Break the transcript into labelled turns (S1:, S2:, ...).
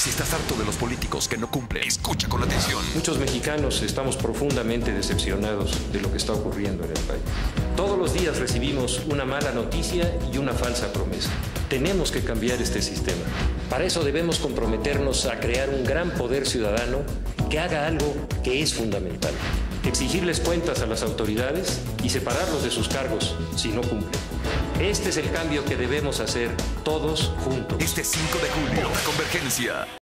S1: Si estás harto de los políticos que no cumplen, escucha con atención.
S2: Muchos mexicanos estamos profundamente decepcionados de lo que está ocurriendo en el país. Todos los días recibimos una mala noticia y una falsa promesa. Tenemos que cambiar este sistema. Para eso debemos comprometernos a crear un gran poder ciudadano que haga algo que es fundamental: exigirles cuentas a las autoridades y separarlos de sus cargos si no cumplen. Este es el cambio que debemos hacer todos juntos.
S1: Este 5 de julio, Convergencia.